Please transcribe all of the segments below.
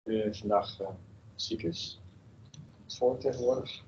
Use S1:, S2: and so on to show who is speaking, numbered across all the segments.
S1: vandaag ziek is. Het voor tegenwoordig.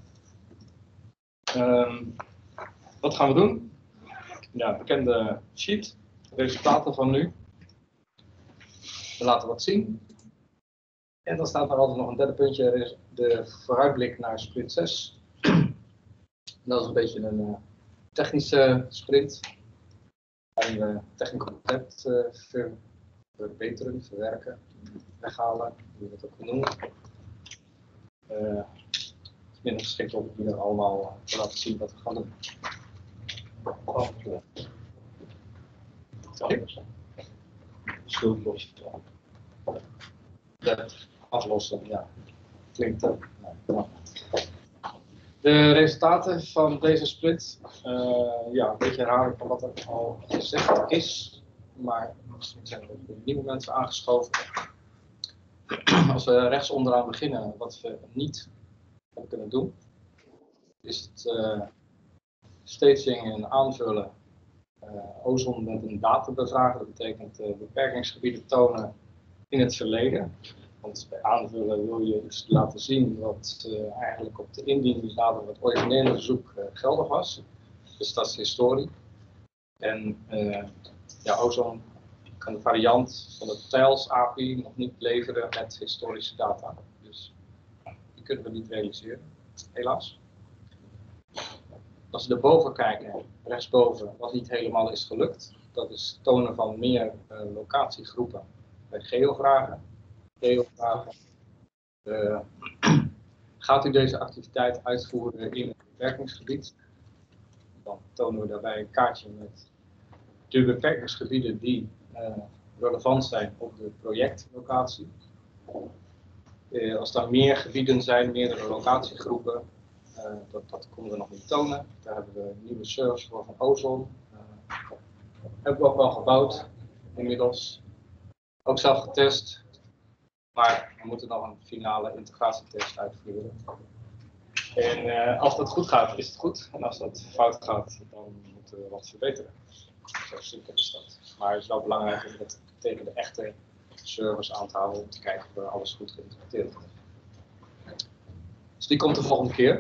S1: Wat gaan we doen? Ja, bekende sheet. Resultaten van nu. We laten wat zien. En dan staat er altijd nog een derde puntje. Er is de vooruitblik naar sprint 6. Dat is een beetje een technische sprint. Waarin we technical concept verbeteren, verwerken, weghalen, hoe je dat ook wil noemen. Het is minder geschikt om hier allemaal te laten zien wat we gaan doen. Schuldlossen. Aflossen, ja. Klinkt ook. De resultaten van deze sprint, ja, een beetje herhaling van wat er al gezegd is, maar misschien zijn er ook nieuwe mensen aangeschoven. Als we rechts onderaan beginnen, wat we niet hebben kunnen doen, is het staging en aanvullen ozon met een data bevragen. Dat betekent beperkingsgebieden tonen in het verleden. Want bij aanvullen wil je iets laten zien wat eigenlijk op de indieningsdatum van het originele verzoek geldig was. Dus dat is historie. En ja, ozon kan de variant van de TILES API nog niet leveren met historische data. Dus die kunnen we niet realiseren, helaas. Als we erboven kijken, rechtsboven, wat niet helemaal is gelukt, dat is het tonen van meer locatiegroepen bij geovragen. Gaat u deze activiteit uitvoeren in het beperkingsgebied? Dan tonen we daarbij een kaartje met de beperkingsgebieden die relevant zijn op de projectlocatie. Als er meer gebieden zijn, meerdere locatiegroepen, dat konden we nog niet tonen. Daar hebben we een nieuwe service voor van Ozon. Hebben we ook wel gebouwd inmiddels. Ook zelf getest. Maar we moeten nog een finale integratietest uitvoeren. En als dat goed gaat, is het goed. En als dat fout gaat, dan moeten we wat verbeteren. Zo simpel is dat. Maar het is wel belangrijk om dat tegen de echte servers aan te houden om te kijken of we alles goed geïnterpreteerd hebben. Dus die komt de volgende keer.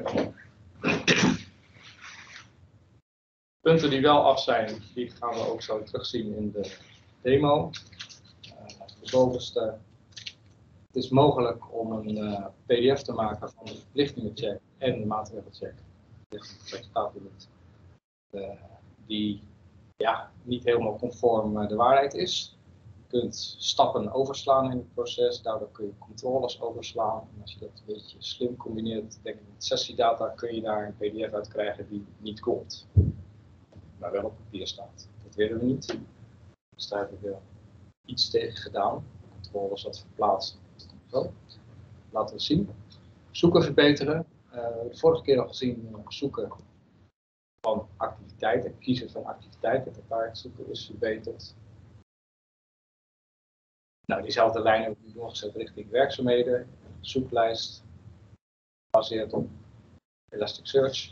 S1: Punten die wel af zijn, die gaan we ook zo terugzien in de demo. De bovenste. Het is mogelijk om een PDF te maken van de verplichtingencheck en de maatregelcheck. De verplichtingencheck staat in het, die ja, niet helemaal conform de waarheid is. Je kunt stappen overslaan in het proces, daardoor kun je controles overslaan. En als je dat een beetje slim combineert, denk ik met sessiedata, kun je daar een PDF uit krijgen die niet klopt. Maar wel op papier staat. Dat willen we niet. Dus daar hebben we iets tegen gedaan. Controles wat verplaatsen. Zo. Laten we zien. Zoeken verbeteren. De vorige keer al gezien zoeken van activiteiten. Kiezen van activiteiten. Het kaart zoeken is verbeterd. Nou, diezelfde lijn hebben we nu doorgezet richting werkzaamheden. Zoeklijst. Gebaseerd op Elasticsearch.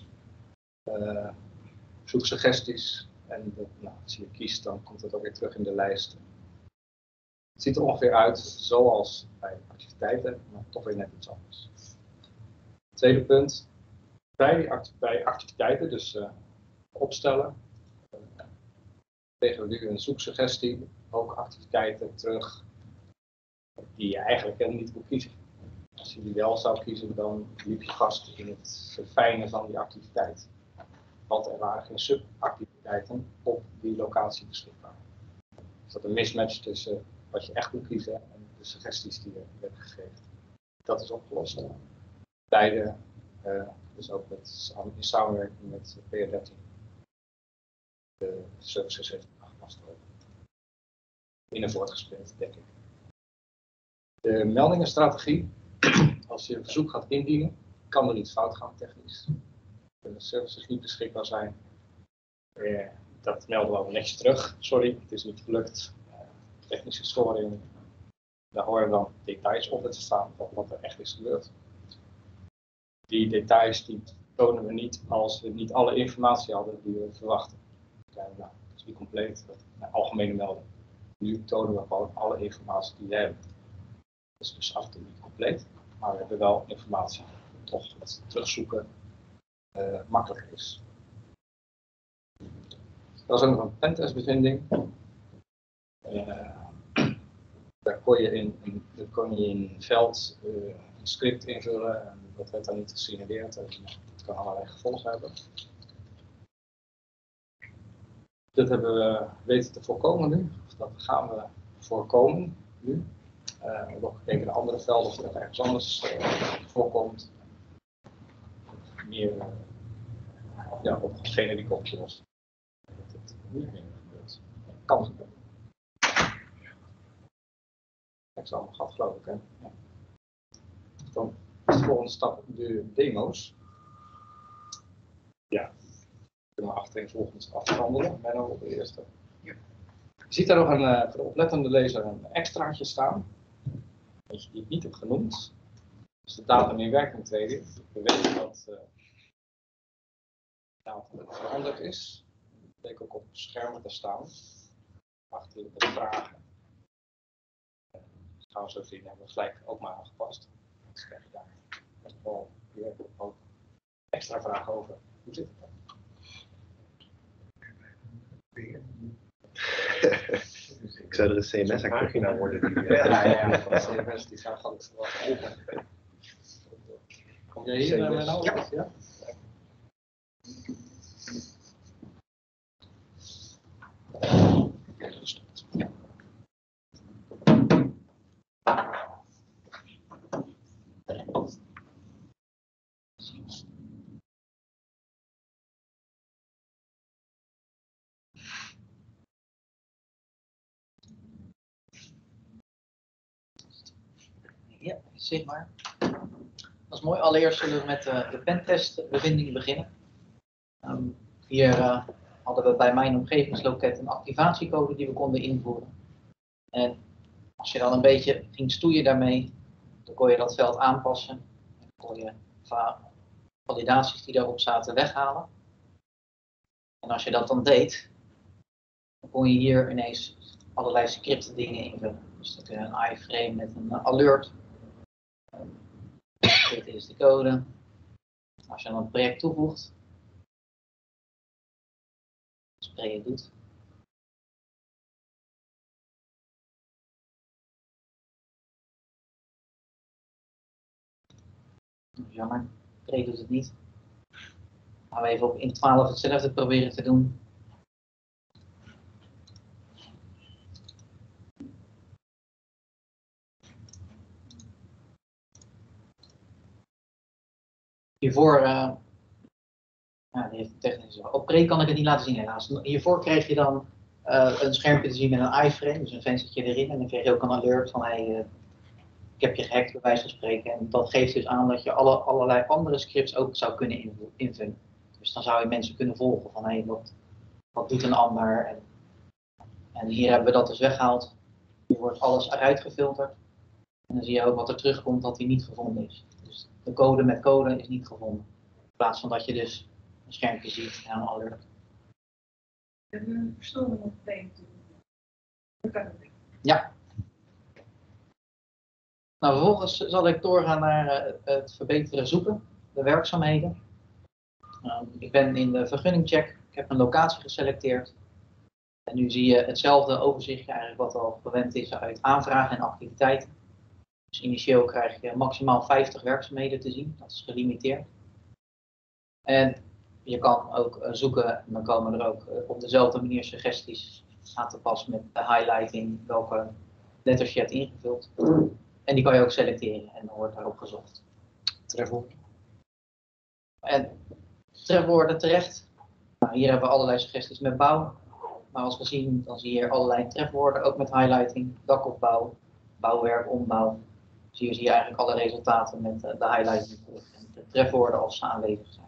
S1: Zoeksuggesties. En als je kiest, dan komt het ook weer terug in de lijst. Het ziet er ongeveer uit zoals bij activiteiten, maar toch weer net iets anders. Tweede punt. Bij activiteiten, dus opstellen, kregen we nu een zoeksuggestie, ook activiteiten terug die je eigenlijk helemaal niet wil kiezen. Als je die wel zou kiezen, dan liep je vast in het verfijnen van die activiteit. Want er waren geen subactiviteiten op die locatie beschikbaar. Dus dat een mismatch tussen wat je echt moet kiezen en de suggesties die er werden gegeven. Dat is opgelost. Beide, dus ook in samenwerking met PR13. De services heeft aangepast worden. In een voortgesprint, denk ik. De meldingenstrategie. Als je een verzoek gaat indienen, kan er iets fout gaan technisch. De services niet beschikbaar zijn. Dat melden we al netjes terug. Sorry, het is niet gelukt. Technische storing. Daar horen dan details op te staan van wat er echt is gebeurd. Die details die tonen we niet als we niet alle informatie hadden die we verwachten. Nou, dat is niet compleet, dat is een algemene melding. Nu tonen we gewoon alle informatie die we hebben. Dat is dus af en toe niet compleet, maar we hebben wel informatie, toch het terugzoeken makkelijker is. Er was ook nog een pentestbevinding. Daar kon je in een veld een script invullen en dat werd dan niet gesignaleerd. En dat kan allerlei gevolgen hebben. Dat hebben we weten te voorkomen nu, of dat gaan we voorkomen nu. We hebben ook gekeken naar andere velden of dat ergens anders voorkomt. Meer op generieke oplossing. Dat het niet meer gebeurt. Kan gebeuren. Ik zal hem gehad, geloof ik. Hè? Ja. Dan is de volgende stap de demo's. Ja, kunnen we achtereenvolgens afhandelen. Bijna op de eerste. Ja. Je ziet daar nog voor de oplettende lezer een extraatje staan. Eentje die ik niet heb genoemd. Dus de datum in werking treden. We weten dat de datum veranderd is. Dat bleek ook op schermen te staan. Achter de vragen. Dat gaan we zo zien, hebben we gelijk ook maar aangepast. Dus krijg je daar best wel weer ook extra vragen over. Hoe zit het dan?
S2: Ik zou er een CMS-pagina worden.
S1: Ja, CMS die zou gewoon verwachten. Kom jij hier naar mijn auto? Ja.
S3: Ja, zeg maar. Dat is mooi. Allereerst zullen we met de pentestbevindingen beginnen. Hier hadden we bij mijn omgevingsloket een activatiecode die we konden invoeren. En als je dan een beetje ging stoeien daarmee, dan kon je dat veld aanpassen. En dan kon je validaties die daarop zaten weghalen. En als je dat dan deed, dan kon je hier ineens allerlei script dingen invullen. Dus dan kun je een iframe met een alert. Dit is de code. Als je dan een project toevoegt, spray doet. Jammer, spray doet het niet. Gaan we even op in 12 hetzelfde proberen te doen. Hiervoor, die heeft technisch op pre kan ik het niet laten zien helaas. Hiervoor kreeg je dan een schermpje te zien met een iframe, dus een venstertje erin. En dan kreeg je ook een alert van ik heb je gehackt bij wijze van spreken. En dat geeft dus aan dat je allerlei andere scripts ook zou kunnen invullen. Dus dan zou je mensen kunnen volgen van wat doet een ander. En hier hebben we dat dus weggehaald. Hier wordt alles eruit gefilterd. En dan zie je ook wat er terugkomt dat die niet gevonden is. Dus de code met code is niet gevonden. In plaats van dat je dus een schermpje ziet en een alert.
S4: Hebben we een verstoring op de
S3: Ja. Nou, vervolgens zal ik doorgaan naar het verbeteren zoeken, de werkzaamheden. Ik ben in de vergunningcheck, ik heb een locatie geselecteerd. En nu zie je hetzelfde overzichtje eigenlijk wat al verwend is uit aanvragen en activiteiten. Dus initieel krijg je maximaal 50 werkzaamheden te zien, dat is gelimiteerd. En je kan ook zoeken en dan komen er ook op dezelfde manier suggesties aan te passen met de highlighting, welke letters je hebt ingevuld. En die kan je ook selecteren en dan wordt daarop gezocht.
S1: Trefwoorden.
S3: En trefwoorden terecht. Nou, hier hebben we allerlei suggesties met bouw. Maar als we zien, dan zie je hier allerlei trefwoorden, ook met highlighting, dakopbouw, bouwwerk, ombouw. Dus hier zie je eigenlijk alle resultaten met de highlighting en de trefwoorden als ze aanwezig zijn.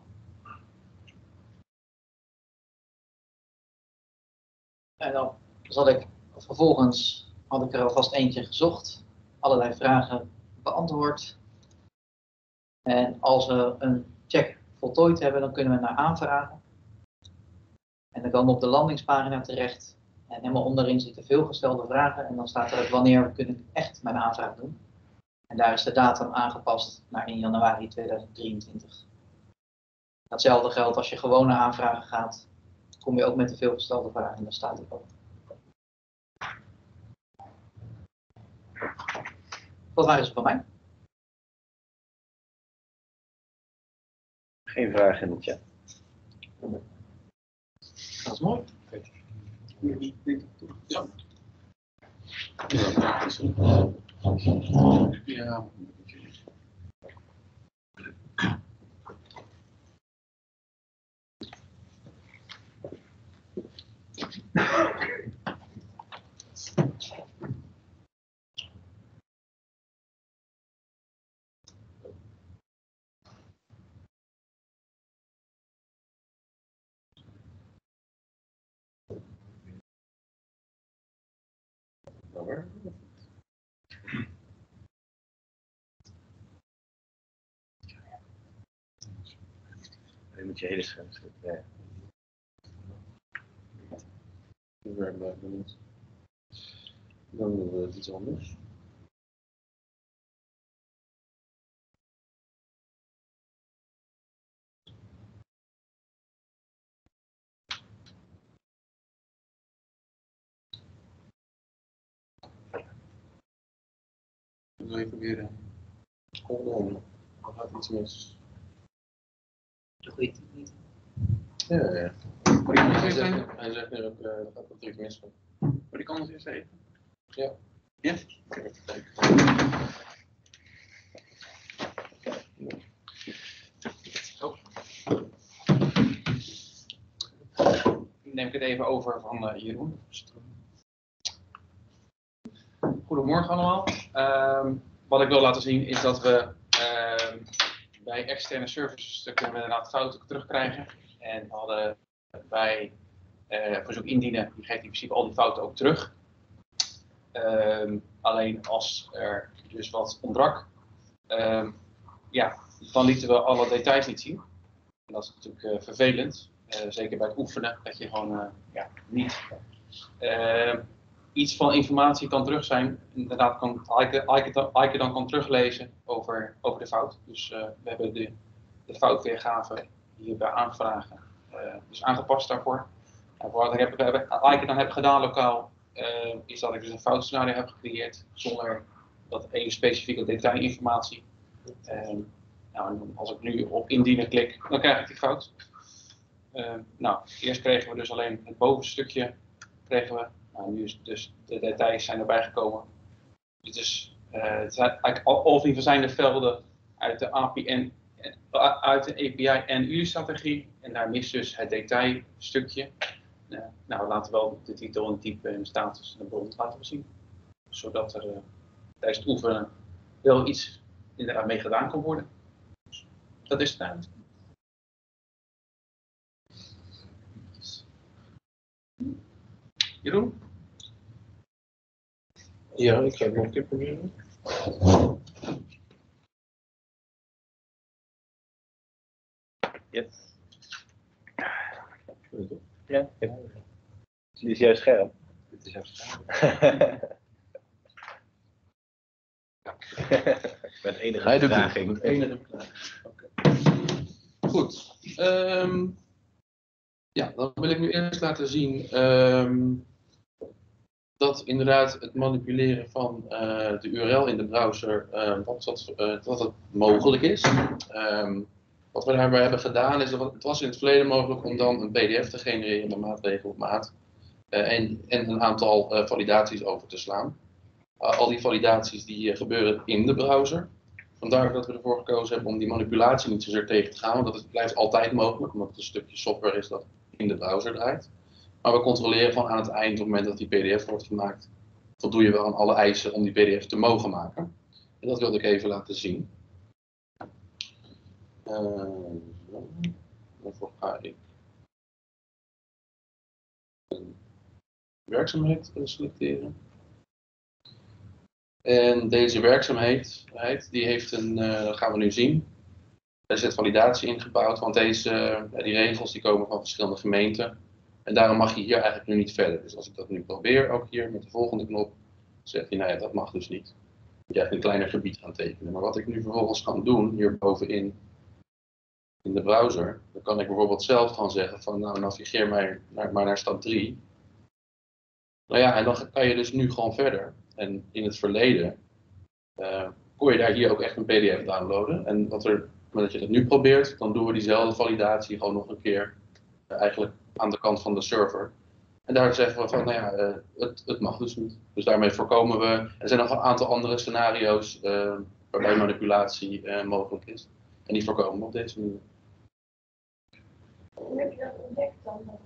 S3: En dan zal ik vervolgens, had ik er alvast eentje gezocht, allerlei vragen beantwoord. En als we een check voltooid hebben, dan kunnen we naar aanvragen. En dan komen we op de landingspagina terecht. En helemaal onderin zitten veelgestelde vragen. En dan staat er ook wanneer we kunnen echt mijn aanvraag doen. En daar is de datum aangepast naar 1 januari 2023. Hetzelfde geldt als je gewone aanvragen gaat, kom je ook met de veelgestelde vragen en dan staat die ook. Dat waren ze van mij.
S2: Geen vragen in de chat.
S3: Dat is mooi.
S5: Ja. Ja.
S2: Je moet je hele scherm zetten.
S5: Dan doen we iets anders. Doe even weer om. Dan gaat iets mis.
S3: Dat weet ik niet.
S5: Ja, ja. Hij zegt nu ook dat gaat wat iets mis. Maar die kan het eerst even. Ja. Ja?
S6: Neem ik het even over van Jeroen. Goedemorgen allemaal. Wat ik wil laten zien is dat we bij externe services kunnen we inderdaad fouten terugkrijgen. En hadden bij verzoek indienen, die geeft in principe al die fouten ook terug. Alleen als er dus wat ontbrak, ja, dan lieten we alle details niet zien. En dat is natuurlijk vervelend, zeker bij het oefenen, dat je gewoon ja, niet iets van informatie kan terug zijn. Inderdaad, Aike dan kan teruglezen over de fout. Dus we hebben de foutweergave hier bij aanvragen dus aangepast daarvoor. En wat Aike dan heb gedaan lokaal, is dat ik dus een foutscenario heb gecreëerd zonder dat hele specifieke detailinformatie. Nou, als ik nu op indienen klik, dan krijg ik die fout. Nou, eerst kregen we dus alleen het bovenste stukje. Kregen we. Nou, nu is dus de details zijn erbij gekomen. Het zijn eigenlijk al die verzijnde velden uit de API uit de API en UI-strategie. En daar mist dus het detailstukje. Nou, laten we wel de titel en type en de status en de bron laten we zien. Zodat er tijdens het oefenen wel iets inderdaad mee gedaan kan worden. Dat is het eigenlijk. Jeroen?
S5: Ja, ik ga het nog een keer proberen.
S2: Yes. Ja, dit is jouw scherm.
S5: Dit is even scherm.
S2: Met enige
S5: Hij doet
S2: vertraging.
S5: het. Enige vertraging. Okay. Goed. Ja, dan wil ik nu eerst laten zien dat inderdaad het manipuleren van de URL in de browser dat het mogelijk is. Wat we daarbij hebben gedaan is dat het was in het verleden mogelijk om dan een PDF te genereren met maatregel op maat en een aantal validaties over te slaan. Al die validaties die gebeuren in de browser. Vandaar dat we ervoor gekozen hebben om die manipulatie niet zozeer tegen te gaan, want dat blijft altijd mogelijk, omdat het een stukje software is dat in de browser draait. Maar we controleren gewoon aan het eind, op het moment dat die PDF wordt gemaakt, voldoe je wel aan alle eisen om die PDF te mogen maken. En dat wilde ik even laten zien. Daarvoor ga ik een werkzaamheid selecteren. En deze werkzaamheid, die heeft dat gaan we nu zien. Er zit validatie ingebouwd, want die regels die komen van verschillende gemeenten. En daarom mag je hier eigenlijk nu niet verder. Dus als ik dat nu probeer, ook hier met de volgende knop, zegt hij, nou ja, dat mag dus niet. je echt een kleiner gebied gaan tekenen. Maar wat ik nu vervolgens kan doen, hier bovenin in de browser, dan kan ik bijvoorbeeld zelf gaan zeggen van nou navigeer mij maar naar stap 3. Nou ja, en dan kan je dus nu gewoon verder. En in het verleden kon je daar hier ook echt een PDF downloaden. En wat er, dat je dat nu probeert, dan doen we diezelfde validatie gewoon nog een keer eigenlijk aan de kant van de server. En daar zeggen we van, nou ja, het mag dus niet. Dus daarmee voorkomen we, er zijn nog een aantal andere scenario's waarbij manipulatie mogelijk is. En die voorkomen we op deze manier.
S4: Hoe heb je dat ontdekt dan?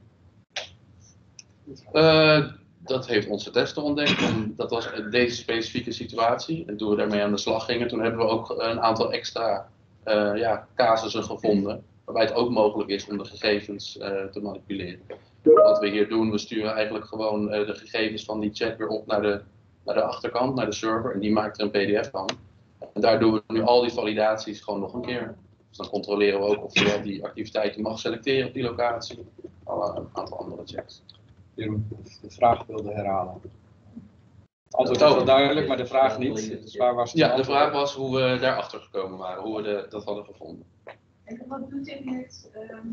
S5: Dat heeft onze tester ontdekt en dat was deze specifieke situatie. En toen we daarmee aan de slag gingen, toen hebben we ook een aantal extra casussen gevonden. Waarbij het ook mogelijk is om de gegevens te manipuleren. Wat we hier doen, we sturen eigenlijk gewoon de gegevens van die chat weer op naar de achterkant, naar de server. En die maakt er een PDF van. En daar doen we nu al die validaties gewoon nog een keer. Dus dan controleren we ook of je die activiteiten mag selecteren op die locatie. Een aantal andere checks.
S7: Jeroen, de vraag wilde herhalen. Het antwoord is wel duidelijk, maar de vraag niet. Dus waar was het
S5: Ja, de vraag was hoe we daarachter gekomen waren, hoe we dat hadden gevonden.
S4: En wat doet dit met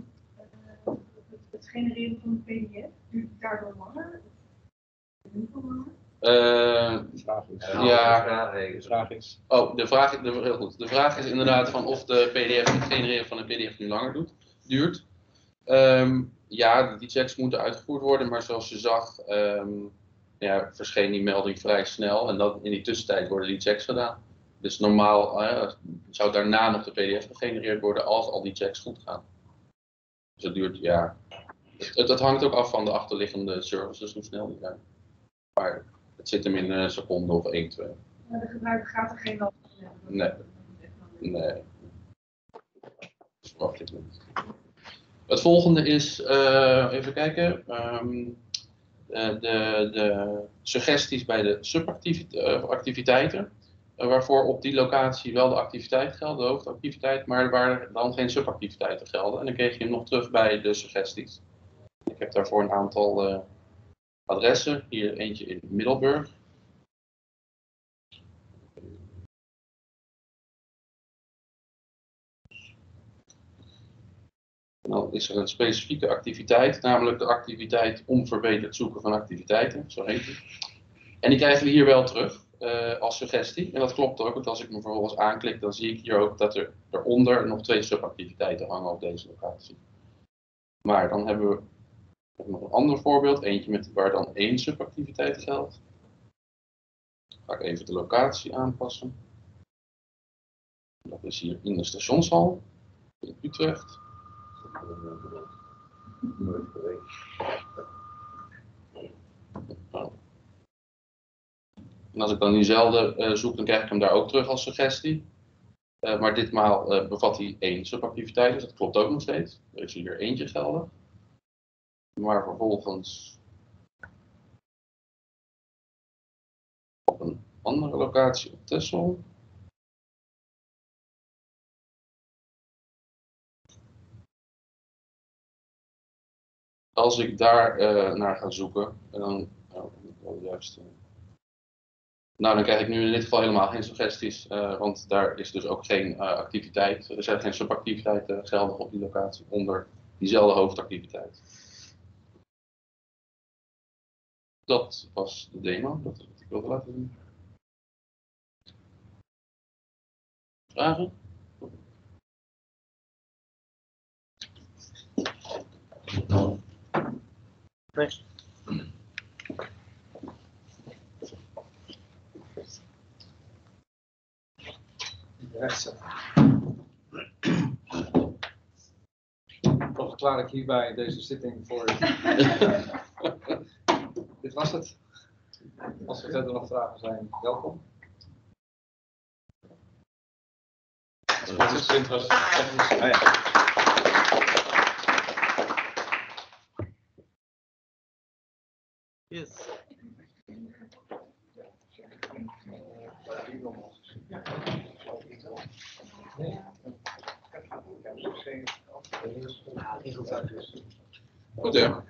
S4: het genereren van een PDF? Duurt het daardoor langer? Hoeveel langer?
S7: De vraag is.
S5: Ja,
S7: De vraag is.
S5: Oh, heel goed. De vraag is inderdaad van of de PDF, het genereren van een PDF nu langer duurt. Ja, die checks moeten uitgevoerd worden, maar zoals je zag, verscheen die melding vrij snel en dan in die tussentijd worden die checks gedaan. Dus normaal zou daarna nog de PDF gegenereerd worden als al die checks goed gaan. Dus het duurt, ja. Het hangt ook af van de achterliggende services, hoe snel die zijn. Maar het zit hem in een seconde of 1, 2.
S4: Maar de gebruiker gaat er geen last van hebben.
S5: Nee. Dat verwacht ik niet. Het volgende is, even kijken, de suggesties bij de subactiviteiten, waarvoor op die locatie wel de activiteit geldt, de hoofdactiviteit, maar waar dan geen subactiviteiten gelden. En dan kreeg je hem nog terug bij de suggesties. Ik heb daarvoor een aantal adressen, hier eentje in Middelburg. En dan is er een specifieke activiteit, namelijk de activiteit om verbeterd zoeken van activiteiten, zo heet die. En die krijgen we hier wel terug als suggestie. En dat klopt ook, want als ik me vervolgens aanklik, dan zie ik hier ook dat er eronder nog 2 subactiviteiten hangen op deze locatie. Maar dan hebben we nog een ander voorbeeld, eentje waar dan 1 subactiviteit geldt. Ga ik even de locatie aanpassen. Dat is hier in de stationshal in Utrecht. En als ik dan diezelfde zoek, dan krijg ik hem daar ook terug als suggestie. Maar ditmaal bevat hij 1 subactiviteit, dus dat klopt ook nog steeds. Er is hier eentje geldig. Maar vervolgens op een andere locatie op Texel. Als ik daar naar ga zoeken, en dan dan krijg ik nu in dit geval helemaal geen suggesties, want daar is dus ook geen activiteit. Er zijn geen subactiviteiten geldig op die locatie onder diezelfde hoofdactiviteit. Dat was de demo, dat is wat ik wilde laten zien. Vragen?
S2: Nee.
S7: Dan verklaar ik hierbij deze zitting voor. Dit was het. Als er verder nog vragen zijn, welkom. Het was
S2: Yes.
S5: Goed hè?